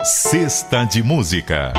Cesta de Música.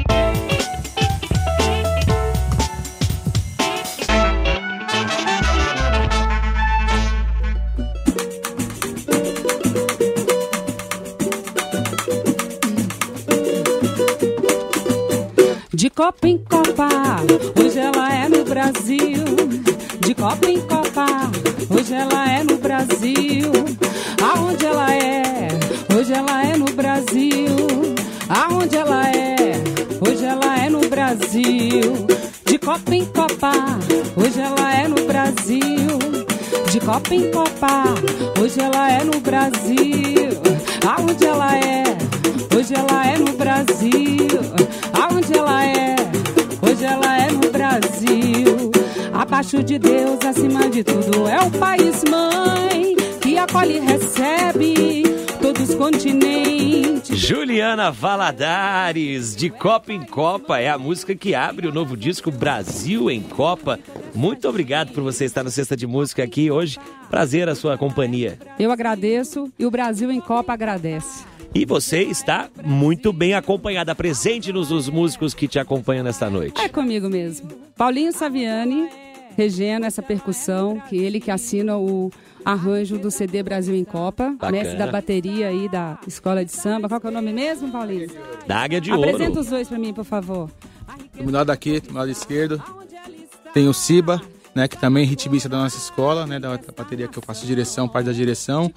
De Copa em Copa, hoje ela é no Brasil. De Copa em Copa, hoje ela é no Brasil. Aonde ela é? Hoje ela é no Brasil. Aonde ela é? Hoje ela é no Brasil. De Copa em Copa, hoje ela é no Brasil. De Copa em Copa, hoje ela é no Brasil. Aonde ela é? Hoje ela é no Brasil. Aonde ela é? Hoje ela é no Brasil. Abaixo de Deus, acima de tudo, é o país mãe que acolhe e recebe todos os continentes. Juliana Valadares, De Copa em Copa, é a música que abre o novo disco Brasil em Copa. Muito obrigado por você estar no Cesta de Música aqui hoje. Prazer a sua companhia. Eu agradeço e o Brasil em Copa agradece. E você está muito bem acompanhada. Apresente-nos os músicos que te acompanham nesta noite. É comigo mesmo. Paulinho Saviani, regendo essa percussão, que ele que assina o arranjo do CD Brasil em Copa. Bacana. Mestre da bateria aí da Escola de Samba. Qual que é o nome mesmo, Paulinho? Da Águia de Ouro. Apresenta os dois pra mim, por favor. Do meu lado aqui, do meu lado esquerdo, tem o Ciba, né, que também é ritmista da nossa escola, né, da bateria que eu faço direção, parte da direção.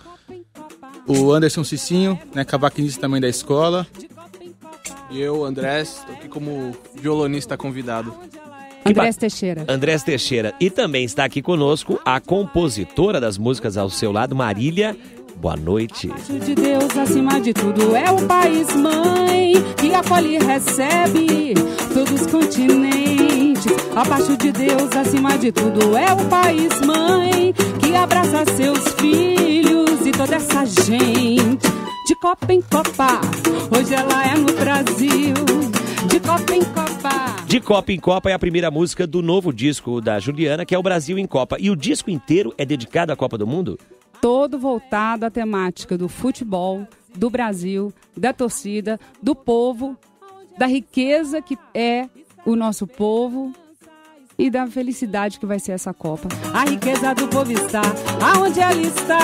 O Anderson Cicinho, né, cavaquinista também da escola. E eu, Andrés, estou aqui como violonista convidado. Andrés Teixeira. Andrés Teixeira. E também está aqui conosco a compositora das músicas ao seu lado, Marília. Boa noite. De Deus, acima de tudo, é o país mãe que acolhe e recebe todos os continentes. Abaixo de Deus, acima de tudo, é o país mãe que abraça seus filhos e toda essa gente. De Copa em Copa, hoje ela é no Brasil. De Copa em Copa. De Copa em Copa é a primeira música do novo disco da Juliana, que é o Brasil em Copa. E o disco inteiro é dedicado à Copa do Mundo? Todo voltado à temática do futebol, do Brasil, da torcida, do povo, da riqueza que é o nosso povo e da felicidade que vai ser essa Copa. A riqueza do povo está aonde ela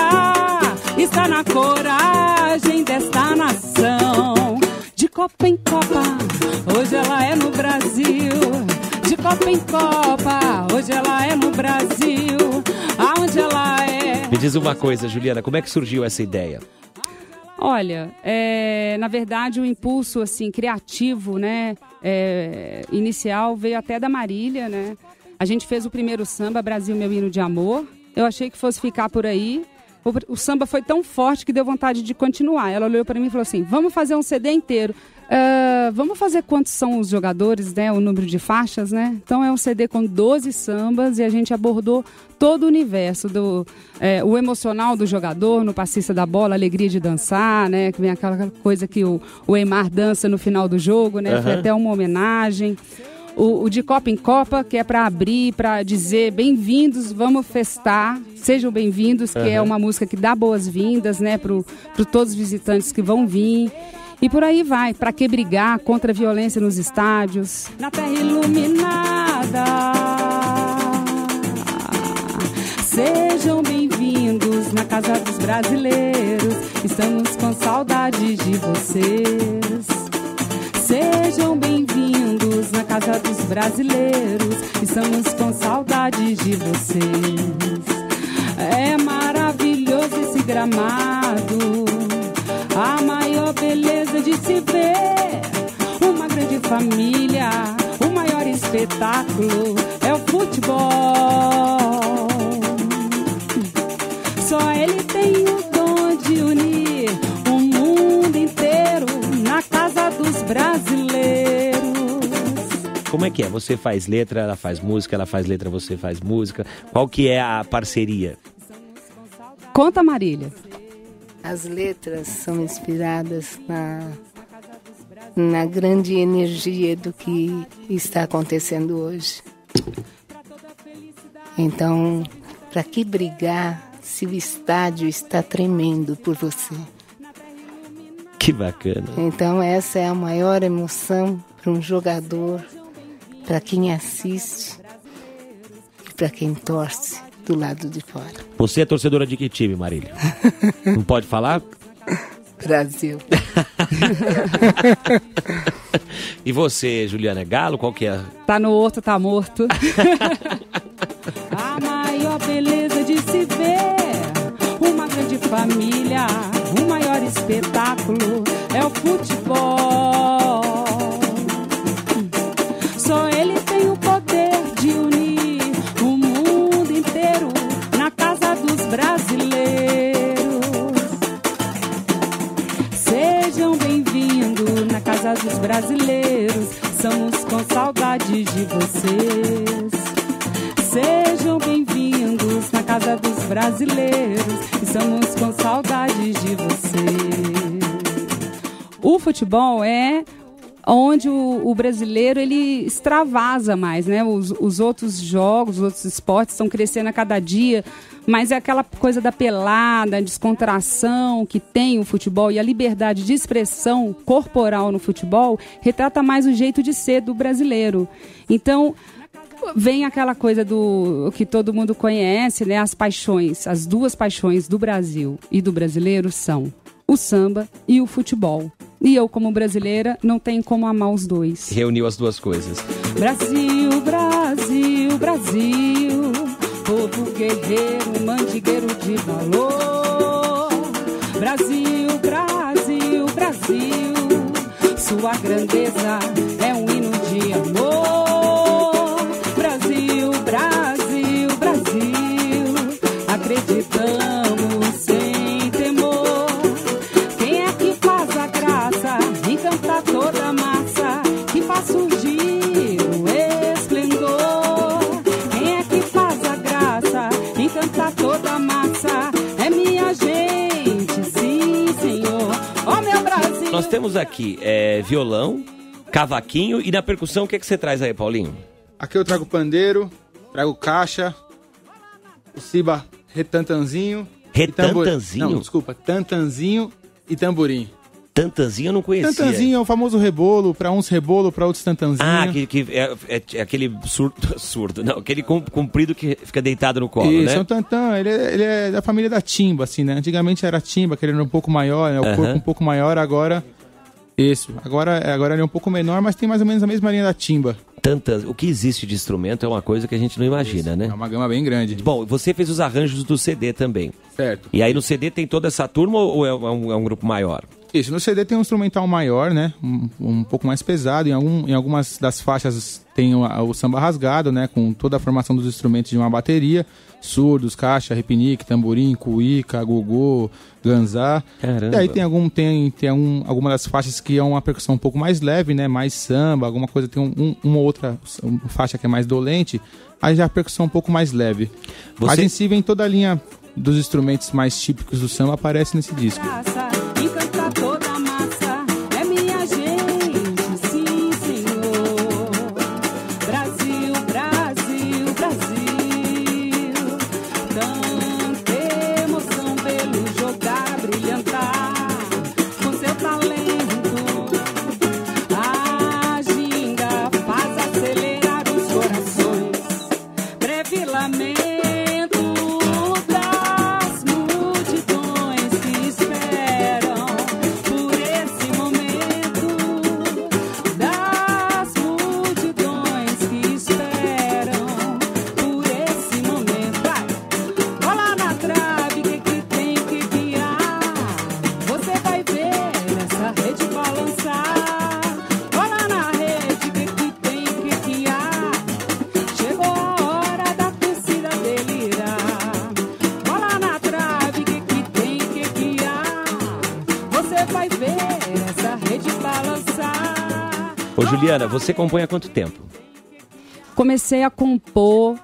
está na coragem desta nação. De Copa em Copa, hoje ela é no Brasil. De Copa em Copa, hoje ela é no Brasil. Aonde ela é? Me diz uma coisa, Juliana, como é que surgiu essa ideia? Olha, na verdade o impulso assim, criativo, né, inicial veio até da Marília, né? A gente fez o primeiro samba, Brasil, Meu Hino de Amor. Eu achei que fosse ficar por aí. O samba foi tão forte que deu vontade de continuar. Ela olhou para mim e falou assim, vamos fazer um CD inteiro. Vamos fazer quantos são os jogadores, né? O número de faixas, né? Então é um CD com 12 sambas e a gente abordou todo o universo o emocional do jogador, no passista da bola, a alegria de dançar, né? Que vem aquela coisa que o Eymar dança no final do jogo, né? Uhum. Foi até uma homenagem. O De Copa em Copa, que é para abrir, para dizer bem-vindos, vamos festar, sejam bem-vindos, que é uma música que dá boas-vindas, né, para todos os visitantes que vão vir. E por aí vai, para que brigar contra a violência nos estádios. Na terra iluminada, sejam bem-vindos na casa dos brasileiros, estamos com saudade de vocês. Sejam bem-vindos na casa dos brasileiros, estamos com saudade de vocês. É maravilhoso esse gramado, a maior beleza de se ver. Uma grande família, o maior espetáculo é o futebol. Só ele tem o dom de unir o mundo inteiro na casa dos brasileiros. Como é que é? Você faz letra, ela faz música, ela faz letra, você faz música. Qual que é a parceria? Conta, Marília. As letras são inspiradas na grande energia do que está acontecendo hoje. Então, para que brigar se o estádio está tremendo por você? Que bacana. Então essa é a maior emoção para um jogador, para quem assiste e para quem torce do lado de fora. Você é torcedora de que time, Marília? Não pode falar? Brasil. E você, Juliana, é Galo? Qual que é? Tá no outro, tá morto. A maior beleza de se ver, uma grande família, o maior espetáculo é o futebol. Só ele tem o poder de unir o mundo inteiro na casa dos brasileiros. Sejam bem-vindos na casa dos brasileiros, estamos com saudade de vocês. Sejam bem-vindos na casa dos brasileiros, estamos com saudade de vocês. O futebol é onde o brasileiro ele extravasa mais, né? Os outros jogos, os outros esportes estão crescendo a cada dia, mas é aquela coisa da pelada, a descontração que tem o futebol e a liberdade de expressão corporal no futebol retrata mais o jeito de ser do brasileiro. Então, vem aquela coisa do que todo mundo conhece, né? As paixões, as duas paixões do Brasil e do brasileiro são o samba e o futebol. E eu, como brasileira, não tenho como amar os dois. Reuniu as duas coisas. Brasil, Brasil, Brasil, povo guerreiro, mandigueiro de valor. Brasil, Brasil, Brasil, sua grandeza é um hino de amor. Brasil, Brasil, Brasil, acreditamos sem temor. Quem é que faz a graça, encanta toda a massa, que faz surgir o esplendor? Quem é que faz a graça, encanta toda a massa? É minha gente, sim, senhor. Ó, meu Brasil. Nós temos aqui violão, cavaquinho e na percussão o que você traz aí, Paulinho? Aqui eu trago pandeiro, trago caixa, o Siba retantanzinho. Retantanzinho? Não, desculpa, tantanzinho e tamborim. Tantanzinho eu não conhecia. Tantanzinho é o famoso rebolo, para uns rebolo, para outros tantanzinho. Ah, é aquele surdo, não, aquele comprido que fica deitado no colo, Isso, né? é um tantã, ele é da família da timba, assim, né? Antigamente era timba, que ele era um pouco maior, né? O corpo um pouco maior, agora... Isso, agora ele é um pouco menor, mas tem mais ou menos a mesma linha da timba. O que existe de instrumento é uma coisa que a gente não imagina, né? É uma gama bem grande. Bom, você fez os arranjos do CD também. Certo. E aí no CD tem toda essa turma ou é um grupo maior? Isso, no CD tem um instrumental maior, né? Um pouco mais pesado. Em algumas das faixas tem o samba rasgado, né? Com toda a formação dos instrumentos de uma bateria. Surdos, caixa, repinique, tamborim, cuíca, gogô, ganzá. Caramba. E aí tem algumas das faixas que é uma percussão um pouco mais leve, né? Mais samba, alguma coisa, tem uma outra faixa que é mais dolente. Aí já a percussão um pouco mais leve. Mas em si vem toda a linha dos instrumentos mais típicos do samba aparece nesse disco. Encanta toda a massa, é minha gente, sim, senhor. Brasil, Brasil, Brasil, tanta emoção pelo jogar, brilhantar com seu talento. A ginga faz acelerar os corações, breve lamento. Ô Juliana, você compõe há quanto tempo? Comecei a compor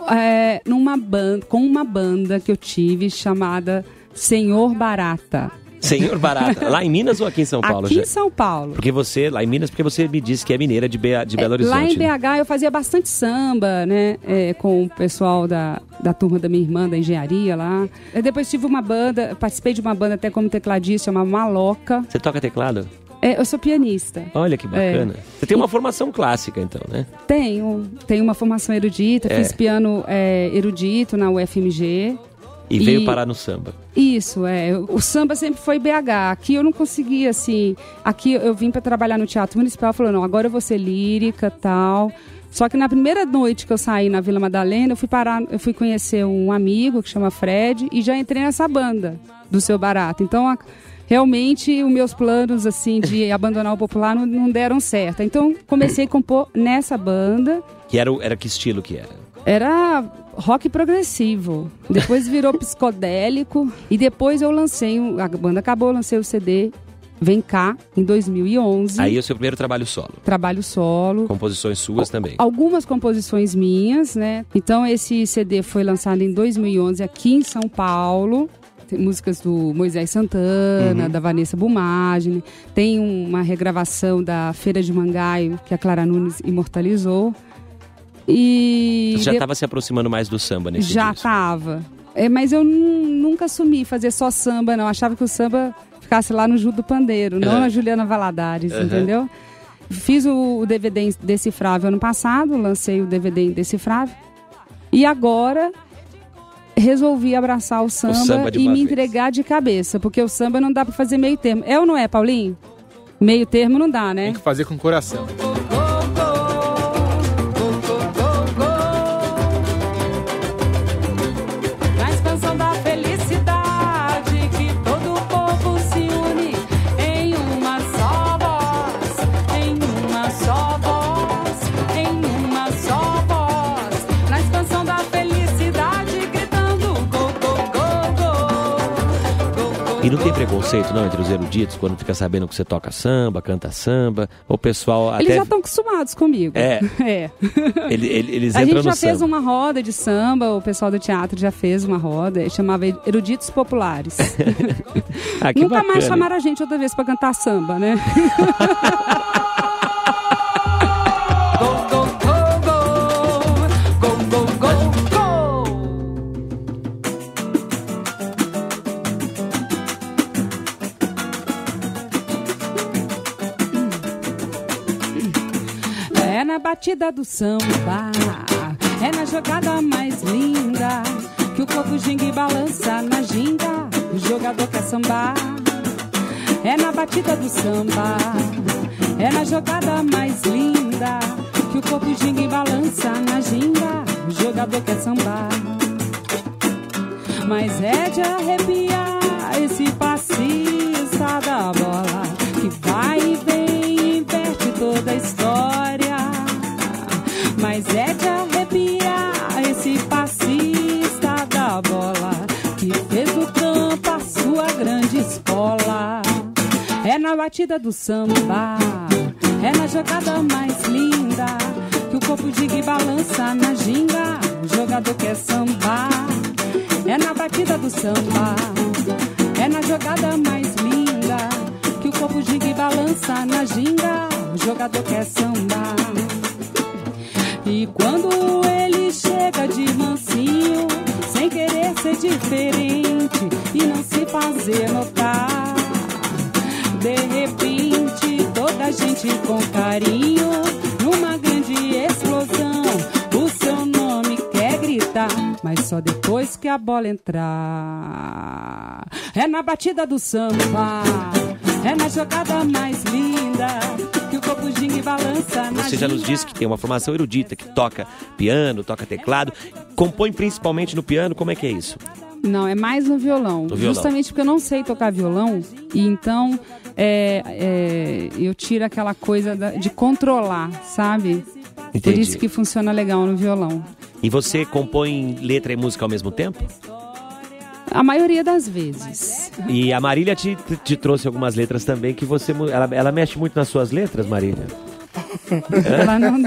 com uma banda que eu tive chamada Senhor Barata. Senhor Barata. Lá em Minas ou aqui em São Paulo? Aqui em São Paulo. Porque você, lá em Minas, porque você me disse que é mineira de Belo Horizonte. Lá em né? BH eu fazia bastante samba, né? Com o pessoal da turma da minha irmã, da engenharia lá. Eu depois tive uma banda, participei de uma banda até como tecladista, chamava Maloca. Você toca teclado? Eu sou pianista. Olha que bacana. Você tem uma formação clássica, então, né? Tenho uma formação erudita, fiz piano erudito na UFMG. E veio parar no samba. Isso, o samba sempre foi BH. Aqui eu não conseguia, assim... Aqui eu vim para trabalhar no Teatro Municipal, falou, não, agora eu vou ser lírica e tal. Só que na primeira noite que eu saí na Vila Madalena, eu fui conhecer um amigo que chama Fred e já entrei nessa banda do Seu Barato. Então, realmente, os meus planos, assim, de abandonar o popular não deram certo. Então, comecei a compor nessa banda. Que era que estilo que era? Era rock progressivo. Depois virou psicodélico. E depois eu lancei, a banda acabou, eu lancei o CD Vem Cá, em 2011. Aí é o seu primeiro trabalho solo. Trabalho solo. Composições suas também. Algumas composições minhas, né? Então esse CD foi lançado em 2011 aqui em São Paulo. Tem músicas do Moisés Santana, da Vanessa Bumagem. Tem uma regravação da Feira de Mangaio, que a Clara Nunes imortalizou. E você já estava se aproximando mais do samba nesse Já disco? estava. Mas eu nunca assumi fazer só samba, não. Achava que o samba ficasse lá no Ju do Pandeiro, não na Juliana Valadares, entendeu? Fiz o DVD Indecifrável ano passado, lancei o DVD Indecifrável. E agora resolvi abraçar o samba e me entregar de cabeça, porque o samba não dá para fazer meio termo. É ou não é, Paulinho? Meio termo não dá, né? Tem que fazer com o coração. E não tem preconceito, não, entre os eruditos, quando fica sabendo que você toca samba, canta samba, o pessoal até... Eles já estão acostumados comigo. Eles entram no samba. A gente já fez samba. uma roda de samba, o pessoal do teatro já fez uma roda, chamava Eruditos Populares. Nunca bacana. mais chamaram a gente outra vez para cantar samba, né? É na batida do samba, é na jogada mais linda, que o corpo ginga e balança na ginga, o jogador quer sambar. É na batida do samba, é na jogada mais linda, que o corpo ginga e balança na ginga, o jogador quer sambar. Mas é de arrepiar esse passista da bola, que vai e vem, inverte toda a história. Mas é de arrepiar esse passista da bola, que fez do campo a sua grande escola. É na batida do samba, é na jogada mais linda, que o corpo ginga e balança na ginga, o jogador quer sambar. É na batida do samba, é na jogada mais linda, que o corpo ginga e balança na ginga, o jogador quer sambar. E quando ele chega de mansinho, sem querer ser diferente e não se fazer notar, de repente toda a gente com carinho, numa grande explosão, o seu nome quer gritar, mas só depois que a bola entrar. É na batida do samba, é na jogada mais linda, que o corpo ginga e balança na Você já nos disse que tem uma formação erudita, que toca piano, toca teclado, compõe principalmente no piano, como é que é isso? Não, é mais no violão. No violão. Justamente porque eu não sei tocar violão, e então eu tiro aquela coisa de controlar, sabe? Entendi. Por isso que funciona legal no violão. E você compõe letra e música ao mesmo tempo? A maioria das vezes. E a Marília te trouxe algumas letras também, que você... Ela mexe muito nas suas letras, Marília? Ela não...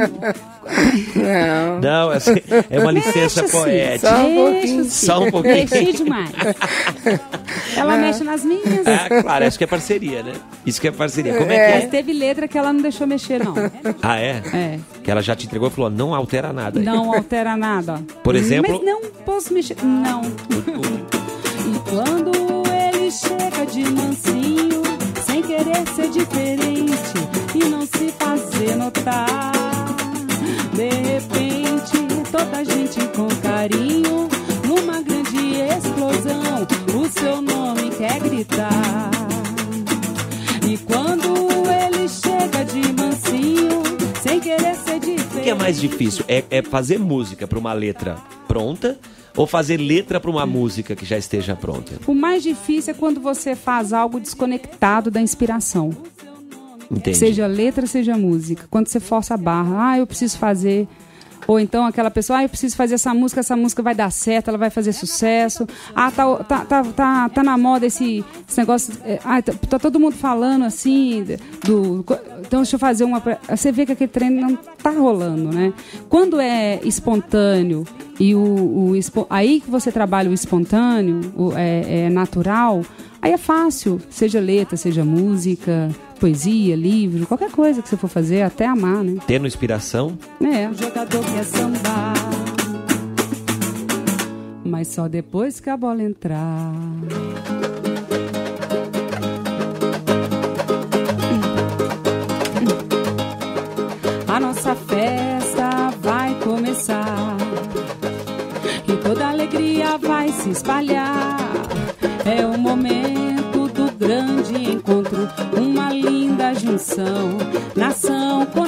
Não, é uma licença Deixa, poética. Só um pouquinho. Deixa, Só um pouquinho. Deixei demais. Ela mexe nas minhas. Ah, claro, acho que é parceria, né? Isso que é parceria. Como é que Mas é? teve letra que ela não deixou mexer, não. Ah, é? É. Que ela já te entregou e falou, não altera nada. Não altera nada. Por exemplo... Mas não posso mexer. Não. E quando ele chega de mansinho, sem querer ser diferente e não se fazer notar, de repente toda a gente com carinho, numa grande explosão, o seu nome quer gritar. E quando ele chega de mansinho, sem querer ser diferente... O que é mais difícil? É fazer música para uma letra pronta ou fazer letra para uma música que já esteja pronta? O mais difícil é quando você faz algo desconectado da inspiração. Entendi. Seja letra, seja música. Quando você força a barra, eu preciso fazer... Ou então aquela pessoa, eu preciso fazer essa música vai dar certo, ela vai fazer sucesso. Tá na moda esse negócio. Tá todo mundo falando assim. Então deixa eu fazer uma. Você vê que aquele treino não tá rolando, né? Quando é espontâneo e aí que você trabalha o espontâneo, é natural, aí é fácil. Seja letra, seja música, poesia, livro, qualquer coisa que você for fazer, até amar, né? Tendo inspiração? É. O jogador quer sambar, mas só depois que a bola entrar. A nossa festa vai começar e toda alegria vai se espalhar. É o momento do grande encontro, uma linda junção, nação com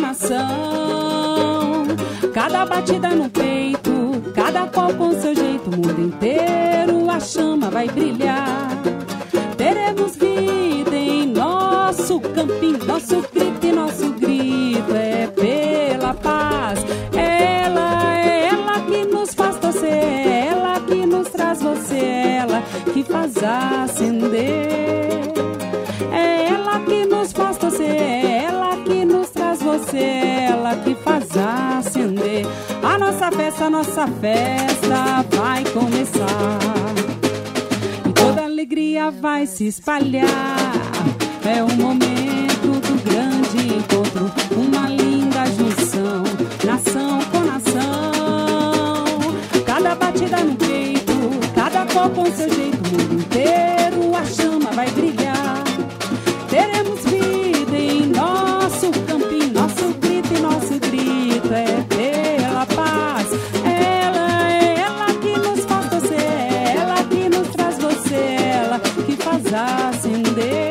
nação. Cada batida no peito, cada qual com seu jeito, o mundo inteiro a chama vai brilhar. Teremos vida em nosso campinho, nosso grito e nosso grito é pela paz. Ela é ela que nos faz torcer, é ela que nos traz você, é ela que faz acender. É ela que nos faz torcer, é ela que nos traz você, é ela que faz acender. A nossa festa vai começar e toda alegria vai se espalhar. É o momento do grande encontro, uma linda junção, nação com nação. Cada batida no peito, cada qual com seu jeito, o mundo inteiro a chama vai brilhar. Teremos vida em nosso campinho, nosso grito e nosso grito é pela paz. Ela é ela que nos faz torcer, é ela que nos traz você, é ela que faz acender.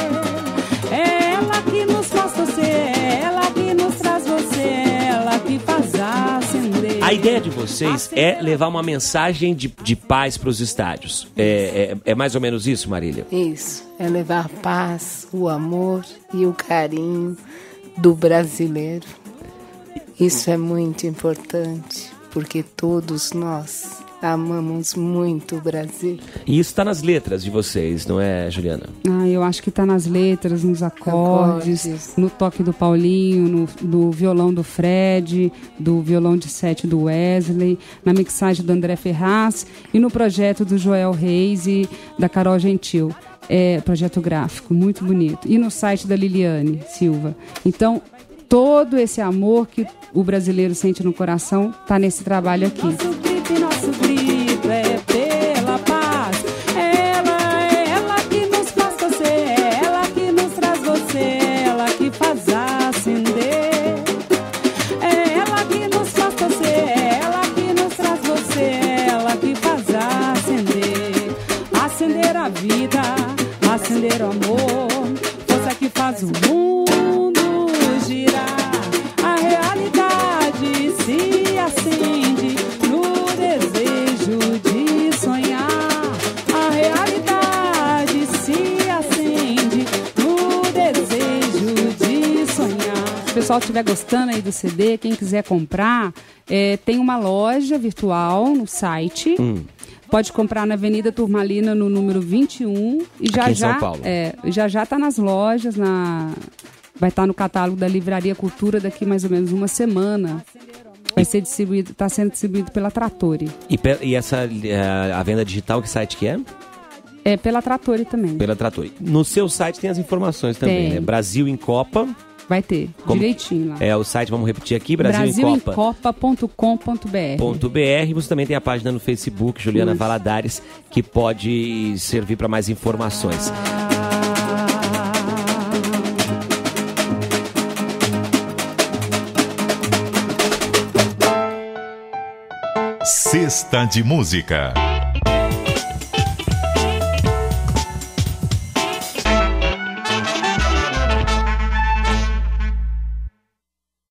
É ela que nos faz torcer, é ela que nos traz você, é ela que faz acender. A ideia de vocês é levar uma mensagem de paz para os estádios. É mais ou menos isso, Marília? Isso, é levar a paz, o amor e o carinho do brasileiro. Isso é muito importante, porque todos nós amamos muito o Brasil. E isso está nas letras de vocês, não é, Juliana? Eu acho que está nas letras, nos acordes, no toque do Paulinho, no violão do Fred, do violão de 7 do Wesley, na mixagem do André Ferraz e no projeto do Joel Reis e da Carol Gentil. Projeto gráfico, muito bonito. E no site da Liliane Silva. Então, todo esse amor que o brasileiro sente no coração está nesse trabalho aqui. Nosso grito é pela paz. Ela é ela que nos faz torcer, é ela que nos traz você, é ela que faz acender. É ela que nos faz torcer, é ela que nos traz você, é ela que faz acender. Acender a vida, acender o amor, força que faz o mundo girar. A realidade se acende no desejo de sonhar. A realidade se acende no desejo de sonhar. Se o pessoal estiver gostando aí do CD, quem quiser comprar, tem uma loja virtual no site. Pode comprar na Avenida Turmalina, no número 21. E aqui em São Paulo. Já está nas lojas, vai estar no catálogo da Livraria Cultura daqui mais ou menos uma semana. Vai ser distribuído, está sendo distribuído pela Trattori. E essa a venda digital, que site que é? É pela Trattori também. Pela Trattori. No seu site tem as informações também, Tem. né? Brasil em Copa. Vai ter, direitinho lá. É o site, vamos repetir aqui, brasilemcopa.com.br. Você também tem a página no Facebook, Juliana Valadares, que pode servir para mais informações. Cesta de Música.